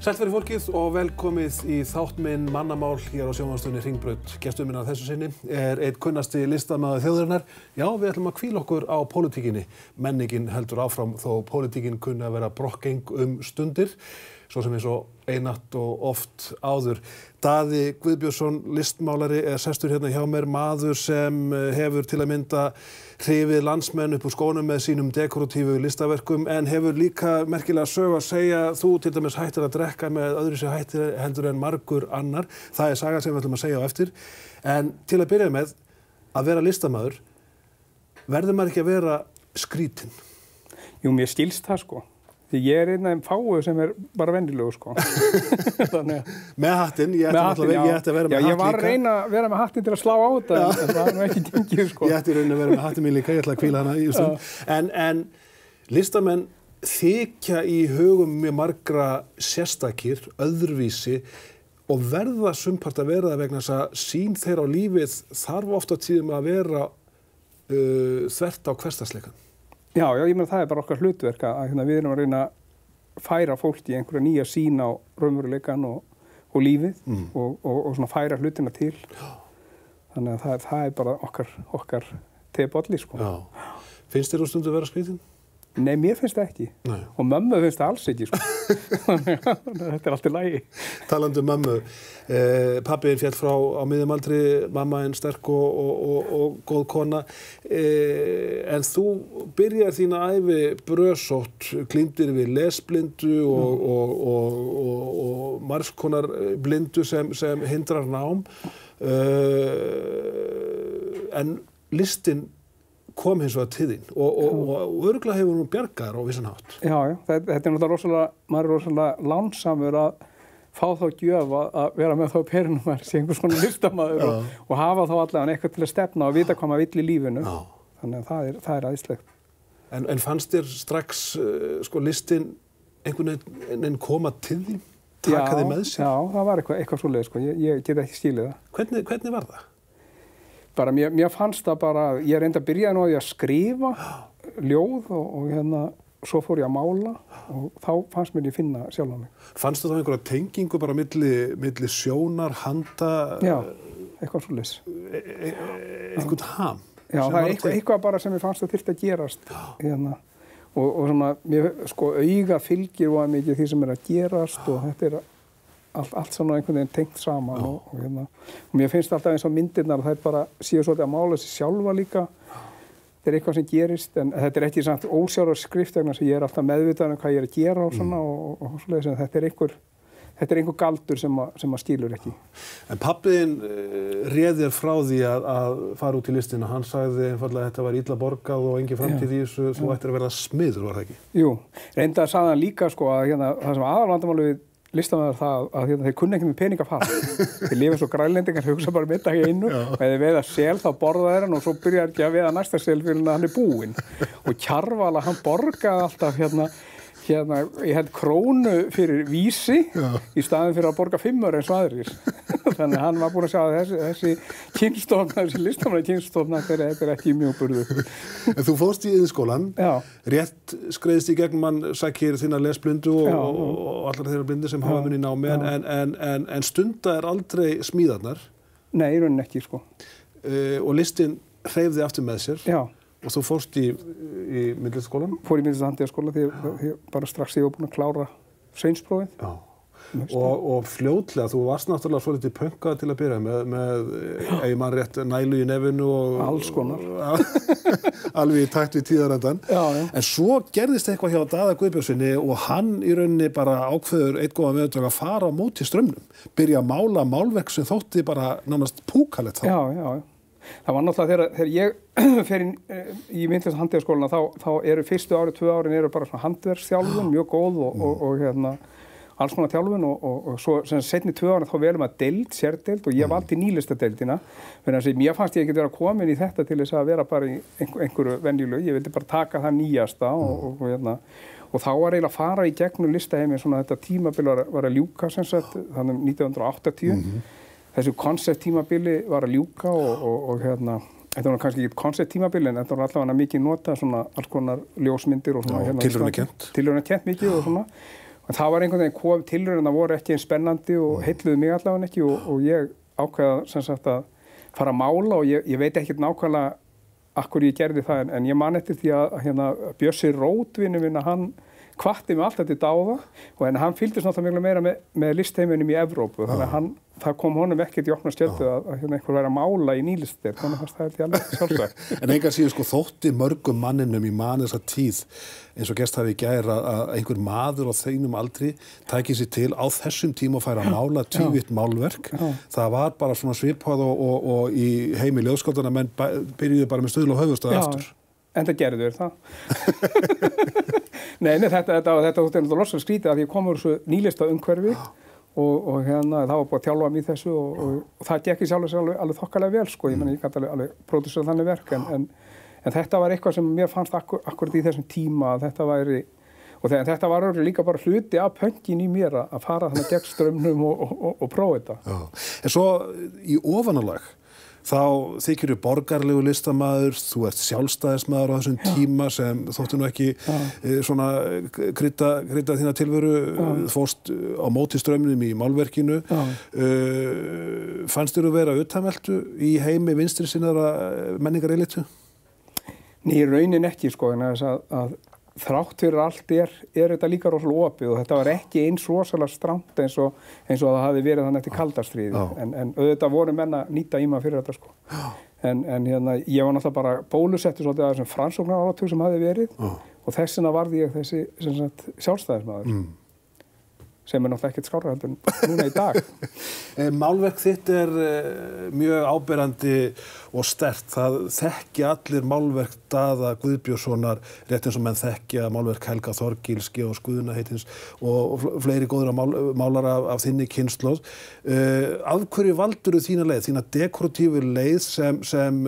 Sælt verið fólkið og velkomið í þátt minn Mannamál hér á sjónvarpsstöðinni Hringbraut. Gestur minn að þessu sinni einn kunnasti listamaður þjóðarinnar. Já, við ætlum að hvíla okkur á pólitíkinni. Menningin heldur áfram þó pólitíkin kunni að vera brokkgeng stundir, svo sem eins og einatt og oft áður. Daði Guðbjörnsson, listmálari, sestur hérna hjá mér, maður sem hefur til að mynda hrifið landsmenn upp úr skónum með sínum dekoratífu listaverkum, en hefur líka merkilega sögu að segja. Þú til dæmis hættir að drekka með öðru sér hættir heldur en margur annar. Það saga sem við ætlum að segja á eftir. En til að byrja með, að vera listamaður, verður maður ekki að vera skrítinn? Jú, mér skilst það sko. Því ég einn af þeim fáu sem bara venjulegur sko. Með hattinn, ég ætti að vera með hatt líka. Já, ég var að reyna að vera með hattinn til að slá á þetta, en það nú ekki gengið sko. Ég ætti að reyna að vera með hattinn mín líka, ég ætla að hvíla hana í stund. En listamenn þykja í hugum mjög margra sérstakir, öðruvísi, og verða sumpart að vera það vegna þess að sýn þeirra á lífið þarf oft á tíðum að vera þvert á hversdagsleikann. Já, ég meina það bara okkar hlutverk að við erum að reyna að færa fólk í einhverja nýja sýn á raunveruleikann og lífið og svona færa hlutina til. Þannig að það bara okkar tebolli sko. Já. Finnst þér stundum að vera skrítinn? Nei, mér finnst það ekki. Nei. Og mömmu finnst það alls ekki sko. Þetta allt í lagi. Talandi mömmu, pabbiðin féll frá á miðjum aldri, mammaðin sterk og góð kona. En þú byrjar þína ævi brösótt, glímdir við lesblindu og margs konar blindu sem hindrar nám. En listin kom hins vegar til þín og örugglega hefur hún bjargaðar á vissan hátt. Já, þetta náttúrulega rosalega, maður rosalega lánsamur að fá þá gjöf að vera með þá perunum að sé einhvers konar listamaður og hafa þá allavega eitthvað til að stefna og vita hvað maður vill í lífinu. Já. Þannig að það æðislegt. En fannst þér strax listin einhvern veginn koma til þín? Taka þig með sér? Já, það var eitthvað svoleiðis sko. Ég get ekki skilið það. Hvernig var það? Bara mér fannst það bara, ég reyndi að byrja nú að ég að skrifa ljóð og svo fór ég að mála og þá fannst mér ég finna sjálf á mig. Fannstu þá einhverja tengingu bara milli sjónar, handa? Já, eitthvað svoleiðis. Einhvern ham? Já, það er eitthvað bara sem ég fannst að þyrfti að gerast. Og svona, auga fylgir var mikið því sem er að gerast og þetta er allt svona einhvern veginn tengt saman og mér finnst alltaf eins og myndirnar að þær bara séu svolítið að mála sig sjálfa líka. Þetta er eitthvað sem gerist en þetta er ekki samt ósjálfur skrift vegna sem ég er alltaf meðvitaður um hvað ég er að gera og svona og svoleiðis en þetta er einhver galdur sem að skilur ekki. En pabbiðinn réð þér frá því að fara út í listina. Hann sagði einfaldlega að þetta var illa borgað og engin framtíð í þessu, þú ættir að verða smiður, var það ekki? Jú, reyndar sagði hann líka sko að það sem aðalvandamálið við listamaður það að þeir kunni ekki með pening að fara. Þeir lifa svo grænlendingar, hugsa bara middag í einu og ef þeir veiða sel þá borða þeir hann og svo byrjar ekki að veiða næsta sel fyrir hann er búinn. Og Kjarval hann borgaði alltaf ég held krónu fyrir vísi í staðinn fyrir að borga 5 eins og aðrir. Þannig að hann var búinn að sjá að þessi kynstofna, þessi listamanna kynstofna, þetta er ekki mjög burðu. En þú fórst í iðnskólann, rétt skreiðst í gegnum mann sækir þína lesblindu og allar þeirra blindu sem hafa munið námi, en stunda er aldrei smíðarnar. Nei, í rauninni ekki, sko. Og listin hreyfði aftur með sér. Já. Og þú fórst í myndlistaskólann? Fór í myndlistahandíðaskóla því bara strax ég var búinn að klára sveinsprófið. Já. Og fljótlega, þú varst náttúrulega svolítið pönkað til að byrja með ef ég man rétt, nælu í nefinu og alls konar. Alveg í takt við tíðarandann. Já. En svo gerðist eitthvað hjá Daða Guðbjörnsssyni og hann í rauninni bara ákveður einn góðan veðurdag að fara á móti straumnum. Byrja að mála málverk sem þótti bara nánast púkalegt þá. Já. Það var náttúrulega þegar ég fer í myndlistahandíðaskólana þá eru fyrstu 2 árin eru bara svona handverksþjálfun, mjög góð og alls konar þjálfun og svo seinni 2 árin þá velum að sérdeild og ég valdi nýlistadeildina fyrir að mér fannst ég ekki vera komin í þetta til þess að vera bara í einhverju venjulegu, ég vildi bara taka það nýjasta og þá var eiginlega að fara í gegnum listaheimin svona þetta tímabil var að ljúka þannig 1980. Þessu koncepttímabili var að ljúka og þetta var kannski ekki koncepttímabili en þetta var allavega mikið notað svona alls konar ljósmyndir og svona tilraunakennt mikið og svona En það var einhvern veginn kom tilraunirnar voru ekki eins spennandi og heilluðu mig allavega ekki og ég ákveða sem sagt að fara að mála og ég veit ekkert nákvæmlega akkur ég gerði það en ég man eftir því að hérna Bjössi Rótvinur minn að hann hvatti mig alltaf til dáða en hann fylgdist náttúrulega miklu meira með listheiminum í Evrópu þannig að það kom honum ekkert í opna skjöldu að hérna einhver væri að mála í nýlistir þannig að það er alveg sjálfsagt. En engan síðan sko þótti mörgum manninum í þessa tíð eins og gerst hafi í gær að einhver maður á þeinum aldri tæki sér til á þessum tíma og færi að mála tvívitt málverk. Það var bara svona svipað og í heimi ljóðskáldana menn byrjuðu bara með stuðla og höfuðstöð aftur. En það gerðu það. Nei, þetta þótti loksins skrítið að ég kom úr þessu nýlista umhverfi og hérna það var búið að þjálfa mig í þessu og það gekk í sjálf alveg þokkalega vel sko, ég gat alveg pródúsera þannig verk en þetta var eitthvað sem mér fannst akkurat í þessum tíma að þetta væri og þetta var líka bara hluti af pöngin í mér að fara þannig gegn straumnum og prófa þetta. Já. En svo í ofanálag þá þykir þú borgarlegu listamaður, þú ert sjálfstæðismaður á þessum tíma sem þóttu nú ekki svona krydda þína tilveru, fórst á móti straumnum í málverkinu. Fannst þér að vera utanveltu í heimi vinstri sinnaðra menningarelitu? Nei, í raunin ekki sko, en að þrátt fyrir allt er þetta líka rosalega opið og þetta var ekki eins rosalega strangt eins og það hafi verið þannig eftir kaldastríði en auðvitað voru menn að nýta í maður fyrir þetta sko. En hérna, ég var náttúrulega bara bólusettur svolítið að þessum framsóknaráratug sem hafi verið og þessina varði ég þessi sjálfstæðismaður sem náttúrulega ekkert skárra heldur núna í dag. Málverk þitt mjög áberandi og sterkt. Það þekkja allir málverk Daða Guðbjörnssonar rétt eins og menn þekkja málverk Helga Þorgils, Georgs Guðnaheitins og fleiri góðra málara af þinni kynslóð. Af hverju valdirðu þína leið, þína dekoratífu leið sem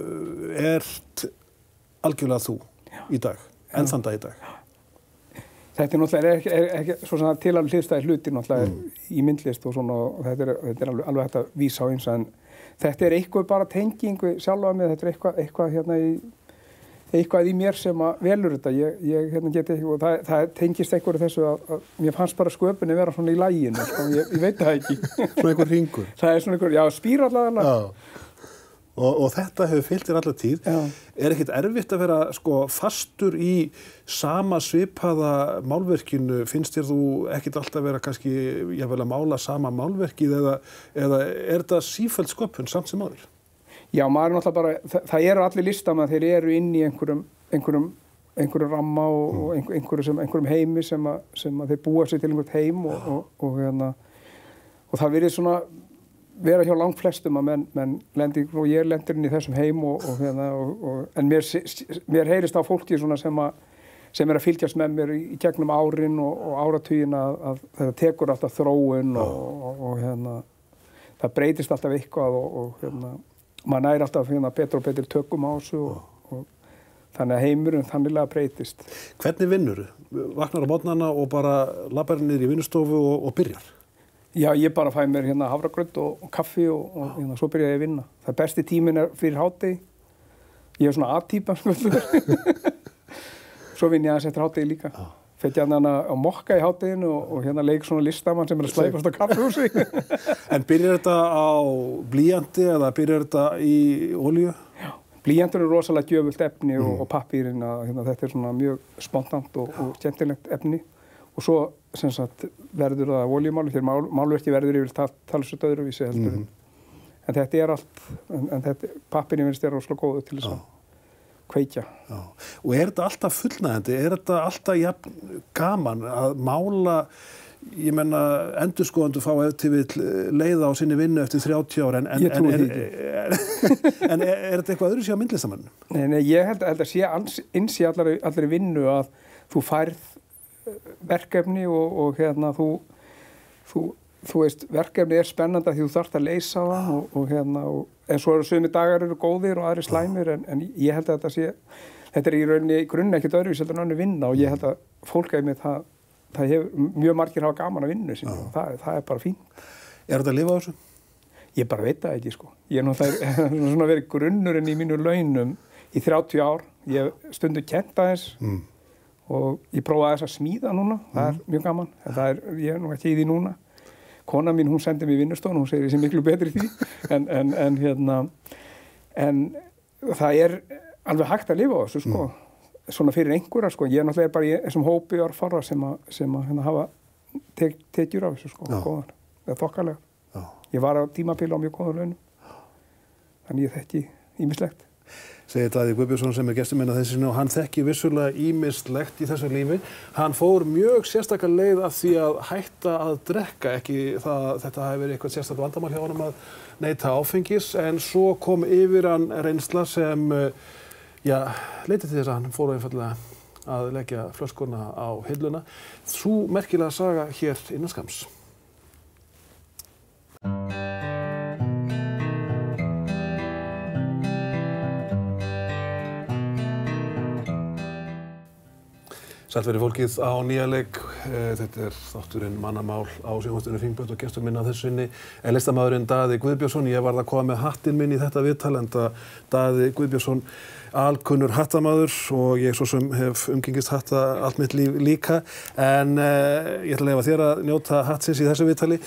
algjörlega þú í dag, enn þann dag í dag? Þetta náttúrulega ekki svona til alveg hliðstæðir hlutir náttúrulega í myndlist og svona og þetta er alveg hægt að vísa á eins en þetta eitthvað bara tengingu sjálfa með, þetta eitthvað hérna eitthvað í mér sem að velur þetta. Ég hérna geti ekki og það tengist eitthvað þessu að mér fannst bara sköpunni vera svona í laginu, sko, ég veit það ekki. Svona einhver hringur? Það svona einhver, já, spírallega. Og þetta hefur fylgt þér alla tíð. Já. Er ekkert erfitt að vera sko fastur í sama svipaða málverkinu? Finnst þér þú ekkert alltaf vera kannski jafnvel að mála sama málverkið eða er þetta sífelld sköpun samt sem áður? Já, maður náttúrulega bara, það eru allir listamenn, þeir eru inn í einhverjum ramma og einhverjum heimi sem að þeir búa sig til einhvert heim og það virðist svona vera hjá langflestum að menn lendir og ég lendir inn í þessum heim en mér heyrist á fólki svona sem að fylgjast með mér í gegnum árin og áratugin að þetta tekur alltaf þróun og það breytist alltaf eitthvað og maður næri alltaf betur og betur tökum á þessu og þannig að heimurinn þannilega breytist. Hvernig vinnurðu? Vaknar á morgnana og bara labbar niður í vinnustofu og byrjar? Já, ég bara fæ mér havragraut og kaffi og svo byrja ég að vinna. Það besti tíminn fyrir hádegi. Ég svona A-típa. Svo vinn ég aðeins eftir hádegi líka. Fætt ég á mokka í hádeginu og leik svona listamann sem að slæpast á kaffihúsi. En byrjar þetta á blýanti eða byrjar þetta í olíu? Já, blýantur rosalega gjöfult efni og pappírinn. Þetta svona mjög spontant og skemmtilegt efni. Og svo sem sagt verður það olíumáli, þegar málverki verður yfir talsveit öðruvísi heldur. En þetta allt, en pappirinn finnst rosalega góður til þess að kveikja. Já. Og þetta alltaf fullnægjandi? Þetta alltaf jafn gaman að mála, ég menna endurskoðendur fá ef til vill leiða á sinni vinnu eftir 30 ára ég trúi því ekki. En þetta eitthvað öðru sé á myndlistamönnum? Nei, ég held að sé eins í allri vinnu að þú færð verkefni og þú veist, verkefni spennandi því þú þarft að leysa það en svo sumir dagar eru góðir og aðrir slæmir en ég held að þetta í rauninni grunni ekkert öðruvísi heldur en önnur vinna og ég held að fólk með það hefur mjög margir hafa gaman að vinna sinni og það bara fínt. Er þetta að lifa á þessu? Ég bara veit það ekki sko. Ég svona verið grunnurinn í mínu launum í 30 ár. Ég stundu kennt aðeins og ég prófaði þess að smíða núna, það mjög gaman, en ég nú ekki í því núna. Kona mín, hún sendi mér í vinnustofuna, hún segir ég sé miklu betri í því, en það alveg hægt að lifa á þessu, sko. Svona fyrir einhverja, sko. Ég náttúrulega bara í þessum hópi orðfárra sem hafa tekjur af þessu, sko, góðan, eða þokkalega. Ég var á tímabili á mjög góðum launum, þannig ég þekki ýmislegt. Segir Daði Guðbjörnsson sem gestur minn að þessu og hann þekki vissulega ýmislegt í þessu lífi. Hann fór mjög sérstakar leið að því að hætta að drekka, ekki þetta hafi verið eitthvað sérstakar vandamál hjá honum að neyta áfengis, en svo kom yfir hann reynsla sem leiddi til þess að hann fór einfaldlega að leggja flöskuna á hilluna. Sú merkilega saga hér innan skamms. Sælt verið fólkið á nýja leik. Þetta þátturinn Mannamál á sjónvarpsstöðinni Hringbraut og gestur minn að þessu sinni er listamaðurinn Daði Guðbjörnsson. Ég varð að koma með hattinn minn í þetta viðtal enda Daði Guðbjörnsson alkunnur hattamaður og ég svo sem hef umgengist hatta allt mitt líf líka. En ég ætla að leyfa þér að njóta hattsins í þessu viðtali.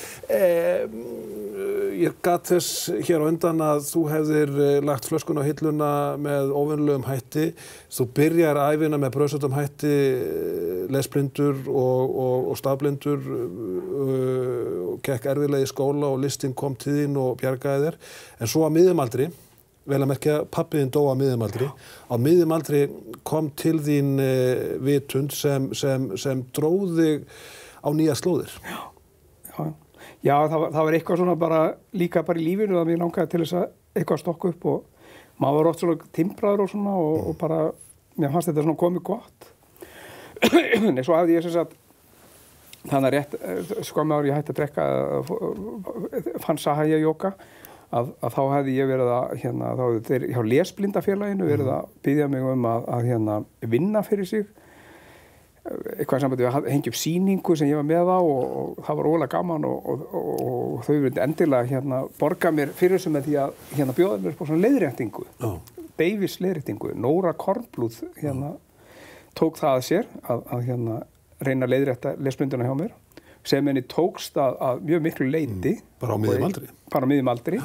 Ég gat þess hér á undan að þú hefðir lagt flöskuna á hilluna með óvenjulegum hætti. Þú byrjar ævina með brösutum hætti, lesblindur og stafblindur og gekk erfiðlega í skóla og listin kom til þín og bjargaði þér. En svo á miðjum aldri, vel að merkja pabbi þinn dó á miðjum aldri, á miðjum aldri kom til þín vitund sem dróð þig á nýja slóðir. Já, það var eitthvað svona líka bara í lífinu að mér langaði til þess að eitthvað stokka upp og maður var oft svona timbraður og svona og bara, mér fannst þetta svona komið gott. Nei, svo hafði ég sem sagt, þannig að rétt, skömmu ári ég hætti að drekka, fann Sahaya jóka, að þá hefði ég verið að, þá hefði þeir hjá lesblindafélaginu verið að biðja mig að vinna fyrir sig. Eitthvað sambandi að hengja upp sýningu sem ég var með á og það var ólega gaman og þau vildi endilega borga mér fyrir þessu með því að bjóða mér upp á svona leiðréttingu, Davies leiðréttingu. Nóra Kornblúð tók það að sér að reyna að leiðrétta lesblinduna hjá mér sem henni tókst að mjög miklu leyti. Bara á miðjum aldri? Bara á miðjum aldri.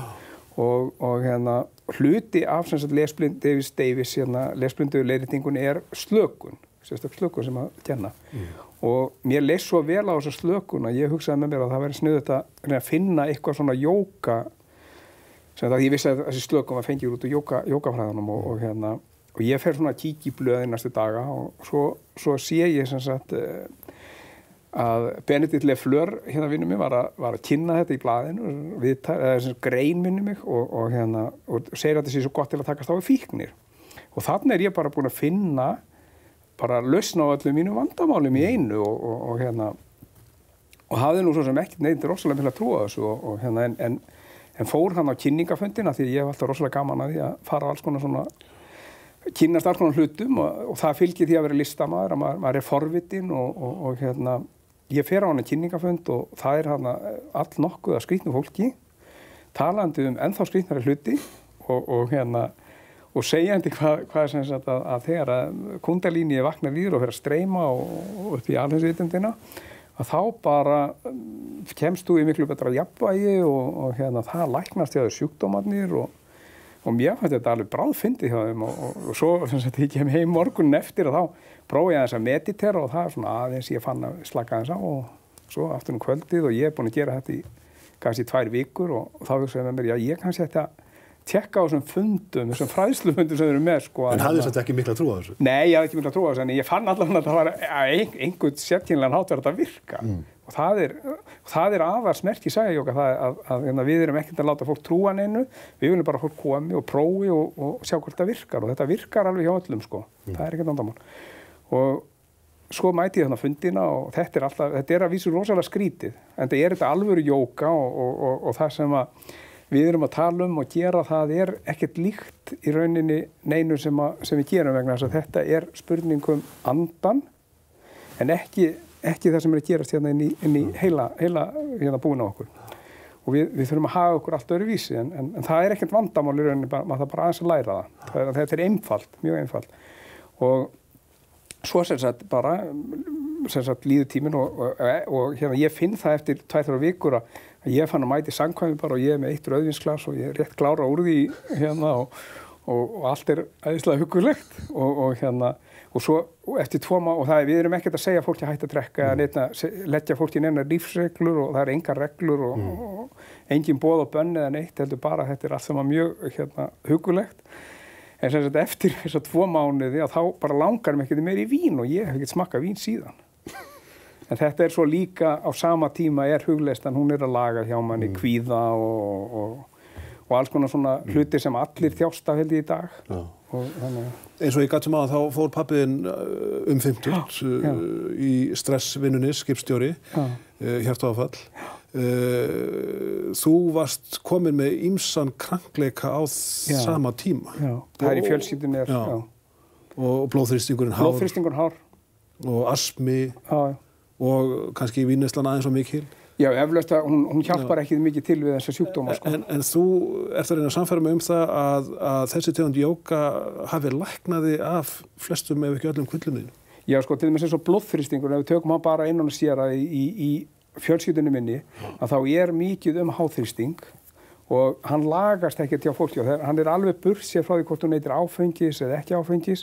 Og hluti af Davies lesblindu leiðréttingunni slökun. Sérstök slökun sem að kenna. Og mér leist svo vel á þessa slökun að ég hugsaði með mér að það væri sniðugt að finna eitthvað svona jóka sem að ég vissi að þessi slökun var fengið út úr jókafræðunum og ég fer svona að kíkja í blöðin næstu daga og svo sé ég sem sagt að Benedikt Lefleur vinur mig var að kynna þetta í blaðinu eða grein minni mig og segir að þetta sé svo gott til að takast á við fíknir. Og þannig ég bara búin að finna bara lausn á öllum mínum vandamálum í einu og hafði nú svo sem ekkert neitt rosalega mikla trú á þessu en fór hann á kynningafundina því ég hef alltaf rosalega gaman að því að fara á alls konar svona kynnast alls konar hlutum og það fylgir því að vera listamaður að maður forvitinn og ég fer á hann kynningafund og það hann all nokkuð að skrýtnu fólki talandi ennþá skrýtnari hluti og segjandi hvað sem sagt að þegar kundalíni vaknar í þér og fer að streyma og upp í alheimsvitundina að þá bara kemst þú í miklu betra jafnvægi og það læknast hjá þér sjúkdómarnir og mér fannst þetta alveg bráðfyndið hjá þeim og svo sem sagt ég kem heim morgunin eftir og þá prófaði ég aðeins að meditera og það svona aðeins ég fann að slaka aðeins á og svo aftur kvöldið og ég búin að gera þetta í kannski 2 vikur og þá hugsaði með mér, ég kannski þetta tjekka á þessum fundum, þessum fræðslufundum sem þeir eru með, sko. En hafði þetta ekki mikla trú á þessu? Nei, ég hafði ekki mikla trú á þessu, en ég fann allavega að það var einhvern sérkennilegan hátt verið að virka. Og það er afar smerki Sahaja-jóga, að við erum ekkert að láta fólk trúa neinu, við viljum bara fólk komi og prófi og sjá hvort það virkar. Og þetta virkar alveg hjá öllum, sko. Það er ekkert vandamál. Og svo mæti ég fundina og þetta er að vísu rosalega skrítið. En það er þetta alvöru jóga og það sem við erum að tala og gera það ekkert líkt í rauninni neinu sem við gerum vegna þess að þetta spurningum andan en ekki það sem að gerast inn í heila búin á okkur. Og við þurfum að hafa okkur allt öðruvísi en það ekkert vandamál í rauninni, maður þarf bara aðeins að læra það. Þetta einfalt, mjög einfalt. Og svo sem sagt bara líður tíminn og hérna ég finn það eftir 2-3 vikur að ég fann að mæti samkvæmi bara og ég með 1 rauðvínsglas og ég rétt klára úr því hérna og allt æðislega huggulegt og hérna og svo eftir 2 mánuði og við erum ekkert að segja fólki að hætta að drekka eða leggja fólki inn einar lífsreglur og það er engar reglur og engin boð og bönn eða neitt heldur bara að þetta allt saman mjög hérna huggulegt en sem sagt eftir þessa 2 mánuði að þá bara langar mig ekkert meira í vín og ég hef ekkert smakkað vín síðan en þetta svo líka á sama tíma hugleyslan, hún að laga hjá manni kvíða og alls konar svona hlutir sem allir þjást af held ég í dag. Já. Og þannig eins og ég gat sem þá fór pabbiðinn 50 í stressvinnunni, skipstjóri, hjartaáfall. Þú varst komin með ýmsan krankleika á sama tíma. Já, það í fjölskyldunni og blóðþrýstingurinn hár. Blóðþrýstingurinn hár. Og astmi. Já. Og kannski vínneyslan aðeins og mikil. Já, eflaust að hún hjálpar ekki mikið til við þessa sjúkdóma. Sko. En þú ert að reyna að sannfæra mig það að þessi tegund jóga hafi læknaði af flestum ef ekki öllum kvillum. Já, sko, til dæmis eins og blóðþrýstingur, ef við tökum hann bara innan og sér að í fjölskyldunni minni, að þá mikið háþrýsting og hann lagast ekkert hjá fólki og hann alveg burtséð frá því hvort hún neytir áfengis eða ekki áfengis.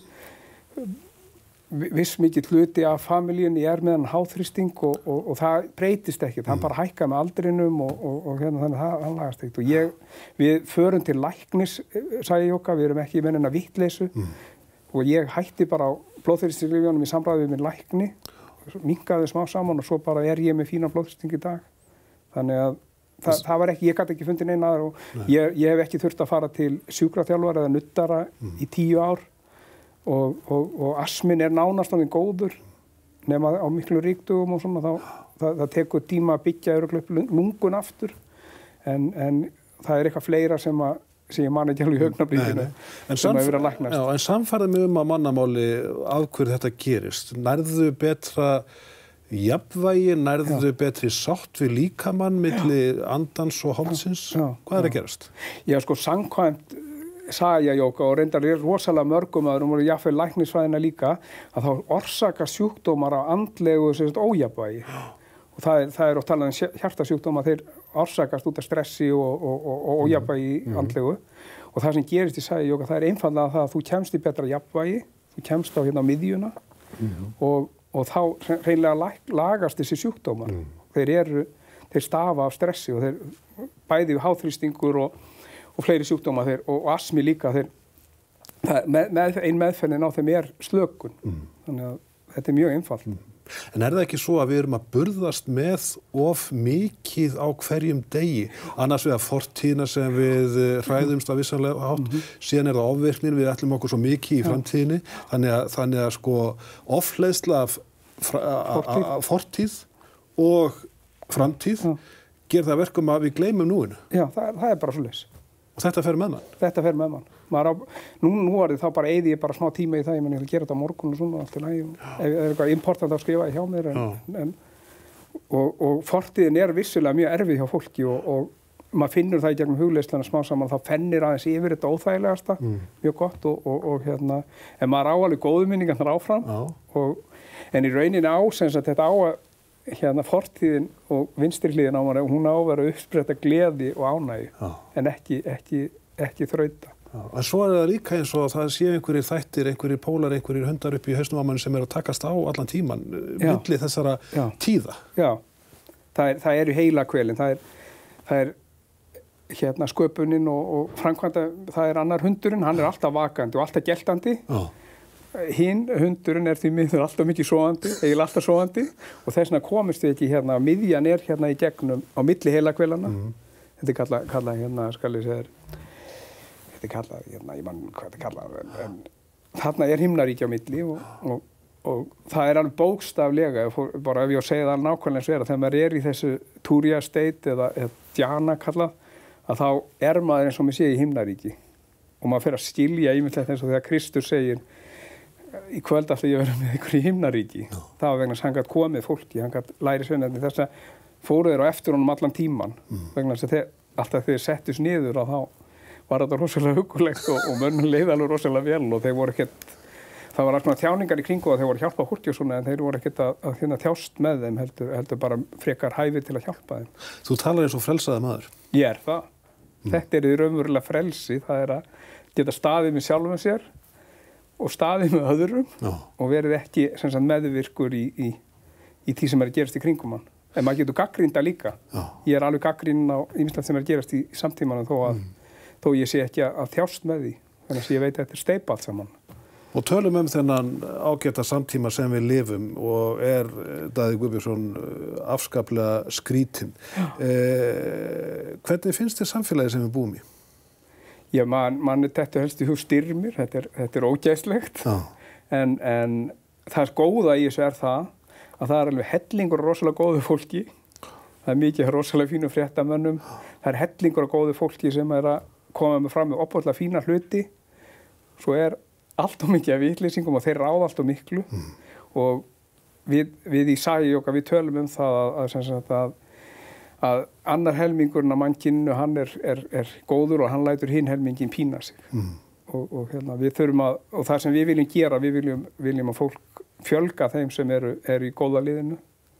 Viss mikið hluti af familjunni með hann háþrýsting og það breytist ekkert, hann bara hækkar með aldrinum og hérna þannig að hann lagast ekkert og við förum til læknis, sagði Jóka, við erum ekki með neina vittleysu og ég hætti bara á blóðþrýstingslyfjunum í samræði við minn lækni, minnkaði smá saman og svo bara ég með fína blóðþrýsting í dag, þannig að það var ekki, ég gat ekki fundið neina aðra og ég hef ekki þurft að fara til sjúkraþjálfara eða nuddara í 10 ár og astmin nánast orðinn góður nema á miklu ríkdugum og svona það tekur tíma að byggja upp lungun aftur en það eitthvað fleira sem ég man ekki alveg í augnablikinu sem hefur verið að læknast. En samfærði mig að mannamáli af hverju þetta gerist. Nærðu betra jafnvægi, nærðu betri sátt við líkamann milli andans og hálsins? Hvað að gerast? Já, sko, samkvæmt sagði Jóka og reyndar rosalega mörgum öðrum og jafnvel læknisfræðina líka að þá orsaka sjúkdómar á andlegu ójafnvægi og það oft talað hjartasjúkdómar þeir orsakast út af stressi og ójafnvægi andlegu og það sem gerist í sagði Jóka það einfaldlega það að þú kemst í betra jafnvægi þú kemst á miðjuna og þá hreinlega lagast þessi sjúkdómar þeir stafa af stressi og þeir bæði háþrýstingur og fleiri sjúkdóma og astmi líka ein meðferðin á þeim slökun þannig að þetta mjög einfalt. En það ekki svo að við erum að burðast með of mikið á hverjum degi annars vegar fortíðina sem við hræðumst af vissanlega hátt síðan það ofvirknin, við ætlum okkur svo mikið í framtíðinni þannig að sko ofhleðsla af fortíð og framtíð gerir það verkum að við gleymum núinu. Já, það bara svoleiðis. Og þetta fer með mann? Þetta fer með mann. Nú er þá bara eyði ég bara smá tíma í það, ég að gera þetta á morgun og svona allt í lagi. Ef eitthvað important að skrifa hjá mér og fortíðin vissulega mjög erfið hjá fólki og maður finnur það í gegnum hugleyslana smá saman, þá fennir aðeins yfir þetta óþægilegasta, mjög gott og en maður á alveg góðu minningar áfram en í rauninni sem sagt þetta á að fortíðin og vinstri hliðin á manni, hún á að vera uppspretta gleði og ánægju en ekki þrauta. En svo það líka eins og það sé einhverjir þættir, einhverjir pólar, einhverjir hundar upp í hausnum á manni sem að takast á allan tíman milli þessara tíða. Já, það eru heilahvelin, það sköpunin og framkvæmda, það annar hundurinn, hann alltaf vakandi og alltaf geltandi. Hinn hundurinn því miður alltaf mikið sofandi, eiginlega alltaf sofandi og þess vegna komist við ekki miðjan í gegnum á milli heilahvelana. Þetta kallað skal ég segja þetta kallað, ég man hvað þetta kallað en þarna himnaríki á milli og það alveg bókstaflega, bara ef ég segja það nákvæmlega eins og þegar maður í þessu Turiya state eða djana kallað, að þá maður eins og maður sé í himnaríki og maður fer að skilja ýmislegt eins og þegar Kristur segir í kvöld ætla ég að vera með ykkur í himnaríki. Það var vegna þess að hann gat komið fólki, hann gat læri sveinarnir þess að fóru þeir á eftir honum allan tíman vegna þess að alltaf þeir settust niður og þá var þetta rosalega huggulegt og mönnum leið alveg rosalega vel og þeir voru ekkert það var alls konar þjáningar í kringu það þeir voru að hjálpa fólki og svona en þeir voru ekkert að þjást með þeim heldur bara frekar hæfi til að hjálpa þeim. Þú talar eins og frelsaði maður. Ég það. Þetta því raunverulega frelsi, það að geta staðið með sjálfum sér og staðið með öðrum og verið ekki sem sagt, meðvirkur í því sem að gerast í kringum hann. En maður getur gagnrýnda líka. Ég alveg gagnrýnin á ýmislegt sem að gerast í samtímanum þó ég sé ekki að þjást með því. Þannig að ég veit að þetta steypa allt saman. Og tölum þennan ágæta samtíma sem við lifum og Daði Guðbjörnsson afskaplega skrítinn. Hvernig finnst þér samfélagið sem við búum í? Já, mann þetta helst í hug styrmir, þetta ógæslegt. En það góða í þessu það að það alveg hellingur af rosalega góðu fólki. Það mikið rosalega fínu fréttamönnum. Það hellingur af góðu fólki sem að koma fram með opaslega fína hluti. Svo allt of mikið af vitleysingur og þeir ráða allt of miklu. Og við í Sagiyoga við tölum það að annar helmingurinn af mannkyninu hann góður og hann lætur hinn helminginn pína sig. Og við þurfum og það sem við viljum gera, við viljum að fólk fjölga þeim sem eru í góða liðinu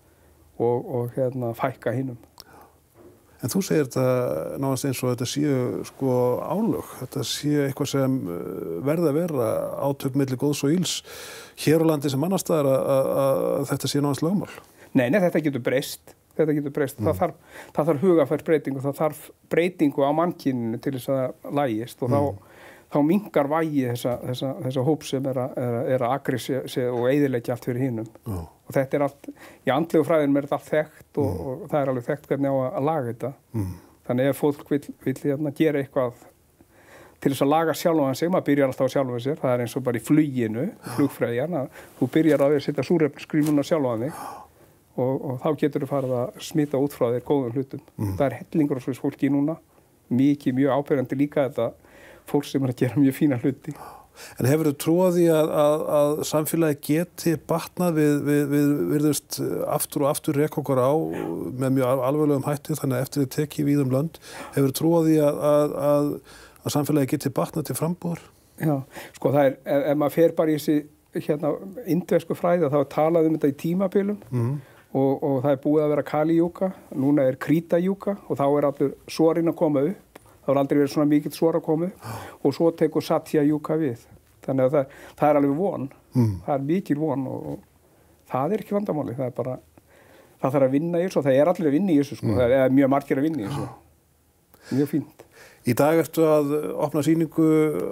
og fækka hinnum. En þú segir þetta náðast eins og þetta séu álög, þetta séu eitthvað sem verði að vera átök milli góðs og ills hér á landi sem annars staðar að þetta sé náðast lögmál. Nei, þetta getur breyst. Það þarf hugafært breytingu, það þarf breytingu á mannkyninu til þess að lægist og þá minnkar vægi þessa hóp sem að aggressera og eyðileggja allt fyrir hinum. Og þetta allt, í andlegu fræðinum þetta allt þekkt og það alveg þekkt hvernig á að laga þetta. Þannig ef fólk vill gera eitthvað til þess að laga sjálfan sig, maður byrjar alltaf á sjálfan sér, það eins og bara í fluginu, flugfræðjan, að þú byrjar að setja súrefnisgrímuna sjálfan þig og þá getur þú farið að smita út frá þér góðum hlutum. Það hellingur af svona fólki núna, mjög áberandi líka þetta fólk sem að gera mjög fína hluti. En hefur þú trúið því að samfélagi geti batnað við virðust aftur og aftur reka okkur á með mjög alvarlegum hætti þannig að eftir þið tekið víðum lönd, hefur þú trúið því að samfélagi geti batnað til frambúðar? Já, það ef maður fer bara í þessi indversku fræði þá talað þetta í tímabilum og það búið að vera Kali-júka, núna Krita-júka og þá allur sorin að koma upp. Það var aldrei verið svona mikill svor að koma og svo tekur Satya-júka við. Þannig að það alveg von. Það mikil von og það ekki vandamáli. Það bara, það þarf að vinna í þessu og það allir að vinna í þessu. Það mjög margir að vinna í þessu. Mjög fínt. Í dag ertu að opna sýningu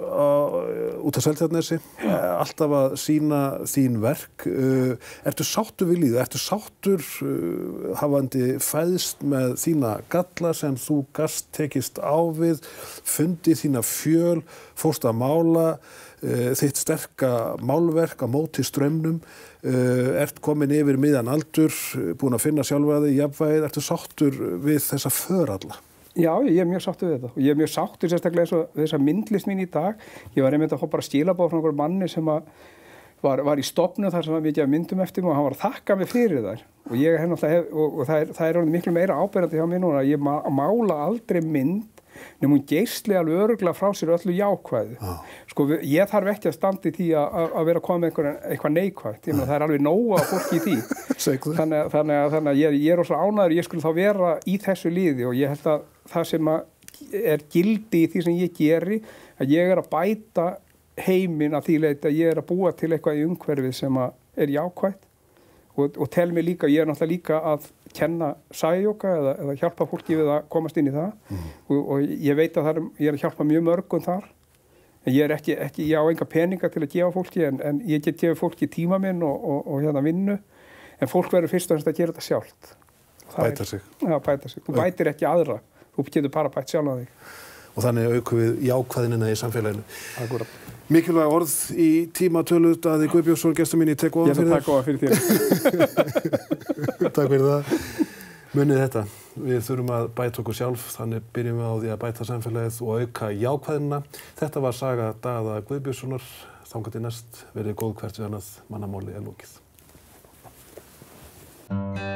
út af Seltjarnarnesi, alltaf að sýna þín verk. Ertu sáttur við lífið? Ertu sáttur hafandi fæðst með þína galla sem þú gast tekist á við, fundið þína fjöl, fórst að mála, þitt sterka málverk á móti straumnum, ert komin yfir miðjan aldur, búin að finna sjálfa þig jafnvægið, ertu sáttur við þessa föralla? Já, ég mjög sáttur við þetta og ég mjög sáttur sérstaklega eins og þessa myndlist mín í dag. Ég var einmitt að fá bara skilaboð frá einhverjum manni sem var í stofnun þar sem var mikið af myndum eftir mig og hann var að þakka mig fyrir þær. Og ég og það orðið miklu meira áberandi hjá mér núna að ég mála aldrei mynd nema hún geisli alveg örugglega frá sér öllu jákvæðu. Ég þarf ekki að standa í því að vera að koma með eitthvað neikvætt. Það alveg nóg af fólki í því. Þannig að ég rosa ánægður, ég skulle þá vera í þessu liði og ég held að það sem gildi í því sem ég geri, að ég að bæta heiminn að því leyti að ég að búa til eitthvað í umhverfið sem jákvætt og tel mig líka, ég náttúrulega líka að kenna Sagiyoga eða hjálpa fólki við að komast inn í það og ég veit að ég að hjálpa mjög mörgum þar. Ég ég á enga peninga til að gefa fólki en ég get gefa fólki tíma minn og vinnu en fólk verður fyrst og fremst að gera þetta sjálft. Bæta sig. Já, bæta sig. Þú bætir ekki aðra. Þú getur bara bætt sjálf að þig. Og þannig aukum við jákvæðinina í samfélaginu. Akkúrat. Mikilvæg orð í tímatölu, Daði Guðbjörnsson, gestur mín, ég tek ofan fyrir þér. Ég takk ofan fyrir þér. Takk fyrir það. Munið þetta, við þurfum að bæta okkur sjálf, þannig byrjum við á því að bæta samfélagið og auka jákvæðina. Þetta var saga Daða Guðbjörnssonar. Þangað til næst, verið góð hvert við annað, mannamáli lokið.